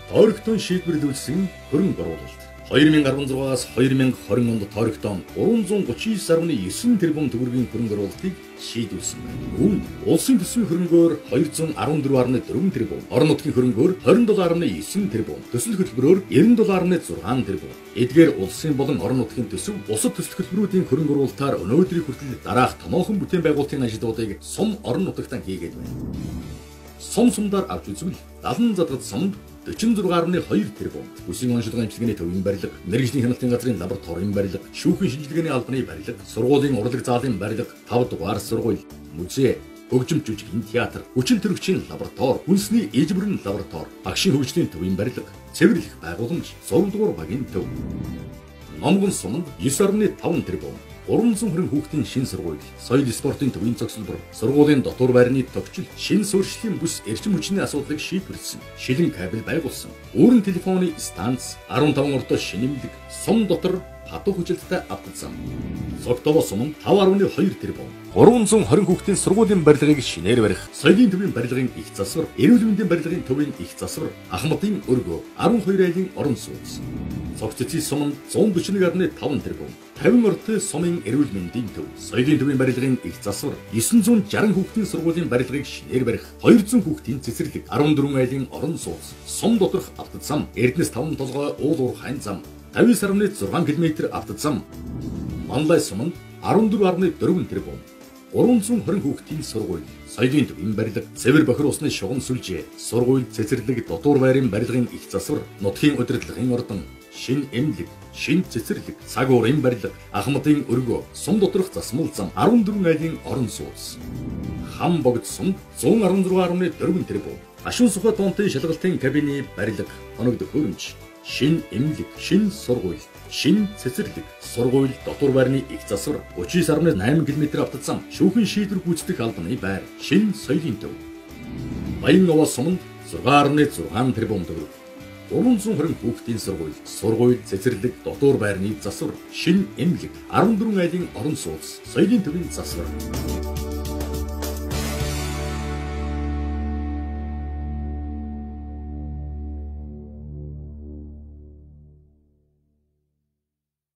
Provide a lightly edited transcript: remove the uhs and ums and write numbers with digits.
Тойрогтон шийдвэрлүүлсэн хөрөнгө оруулалт 2016-аас 2020 онд тойрогтон 339.9 тэрбум төгрөгийн хөрөнгө оруулалтыг шийдүүлсэн байна. Үүнд улсын төсвийн хөрөнгөөр 214.4 тэрбум, орон нутгийн хөрөнгөөр 27.9 тэрбум, төсөл хөтөлбөрөөр 90.6 тэрбум. Эдгээр улсын болон орон нутгийн төсөв, бусад төсөл хөтөлбөрүүдийн хөрөнгө оруулалтаар өнөөдрийн хүртэл дараах томоохон бүтээн байгуулалтын ажилтнуудыг сум орон нутагтаа хийгээд байна. Сумдаар авч үзвэл 70 задгад сумд 46.2 тэрбум, үсгийн онцлогын эмчилгээний төвийн барилга, мэргэжлийн хяналтын газрын лабораторийн барилга, шүүхийн шинжилгээний албаны барилга, сургуулийн урлаг заалын барилга, 5 дугаар сургууль, музей, хөгжим жүжигний театр, хүчин төрөгчийн лаборатори, үндэсний ижбэрэн лаборатори, багшийн хөгжлийн төвийн барилга, цэвэрлэх байгууламж, сургууль багийн төв. Номгон сумд 9.5 тэрбум, 320 хүүхдийн шин сургууль, соёл спортын төвийн цогцлбор, сургуулийн дотор байрны тогтчил, шин суурьшлийн бүс эрчим хүчний асуудлыг шийдвэрлсэн, шилэн кабель байгуулсан, өөрийн телефоны станц, 15 ортой шинэмлэг, сум дотор хатуу хүчилттэй автозам. Цогтовоо сумд 5.2 тэрбум, 320 хүүхдийн сургуулийн барилгыг шинээр барих, соёлын төвийн барилгын их засвар, эрүүл мэндийн барилгын төвийн их засвар, Ахмадын өргөө, 12 айлын орон сууц. Цогццын сумд 141.5 тэрбум, 50 ортой сумын эрүүл мэндийн төв, соёлын төвийн барилгын их засвар, 960 хүүхдийн сургуулийн барилгыг шинээр барих, 200 хүүхдийн цэцэрлэг, 14 айлын орон сууц, сум доторх автозам, Эрдэнэс 5 толгой уул уурхайн зам, 59.6 км автозам. Манлай сумд 14.4 тэрбум, 320 хүүхдийн сургууль, соёлын төвийн барилга, цэвэр бохир усны шугам сүлжээ, сургууль, цэцэрлэг, дотор байрын барилгын их засвар, нутгийн удирдлагын ордон, шин эмнэлэг, шин цэцэрлэг, цаг уурын барилга, Ахмадын өргөө, сум доторх засмал зам, 14 айлын орон сууц. Хам богд сумд 116.4 тэрбум, ашуун сухай тонтын шалгалтын кабины барилга, хоногд хөрөмж, шин эмнэлэг, шин сургууль, шин цэцэрлэг, сургууль, дотор байрны их засвар, 39.8 км автозам, шүүхийн шийдвэр гүйцэтгэх албаны байр, шин соёлын төв. Баян-Овоо сумд 6.6 тэрбум төгрөг, 320 хүүхдийн сургууль, сургууль, цэцэрлэг, дотор байрны засвар, шин эмнэлэг, 14 айлын орон сууц, соёлын төвийн засвар.